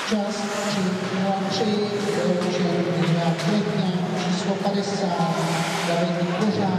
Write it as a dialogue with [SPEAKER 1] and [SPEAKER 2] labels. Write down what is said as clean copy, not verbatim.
[SPEAKER 1] Čas 3:03, vyloučen Milan Květňák, číslo 50, David Kořák.